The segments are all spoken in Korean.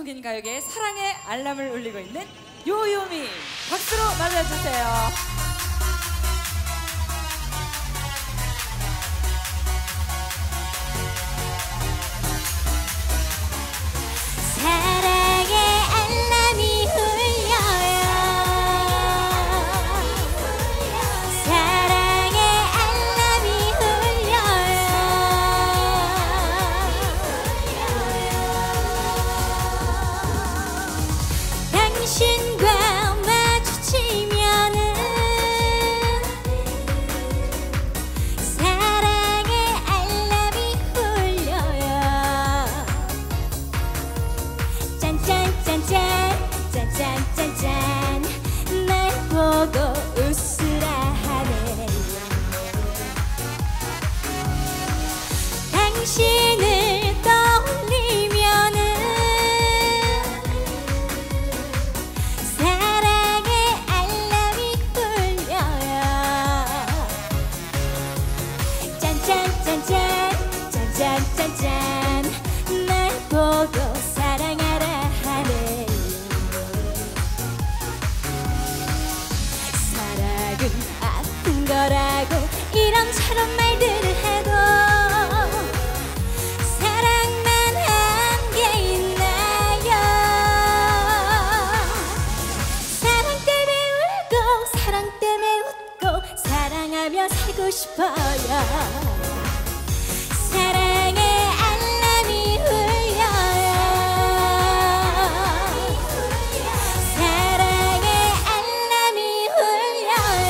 한국인 가요계의 사랑의 알람을 울리고 있는 요요미 박수로 맞아주세요. 당신과 마주치면은 사랑의 알람이 울려요. 짠짠짠짠 짠짠짠짠 날 보고 웃으라 하네. 당신을 떠올리면은 짠짠짠짠 날 보고 사랑하라 하네. 사랑은 아픈 거라고 이런저런 말들을 해도 사랑만 한 게 있나요. 사랑 때문에 울고 사랑 때문에 웃고 사랑하며 살고 싶어요. 사랑의 알람이 울려요. 사랑의 알람이 울려요.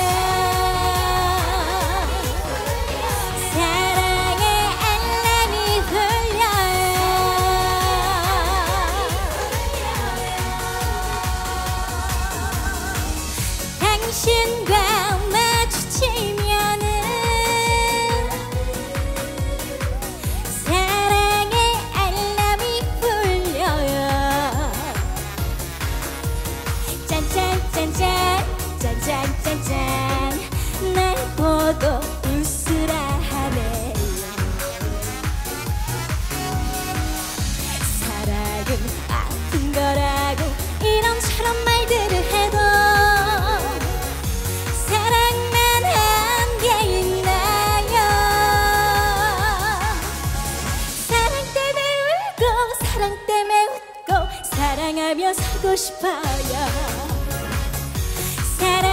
사랑의 알람이 울려요. 당신과 마주치면은 짠짠짠짠 날 보고 웃으라 하네. 사랑은 아픈 거라고 이런저런 말들을 해도 사랑만 한 게 있나요. 사랑 때문에 울고 사랑 때문에 웃고 사랑하며 살고 싶어요. 사랑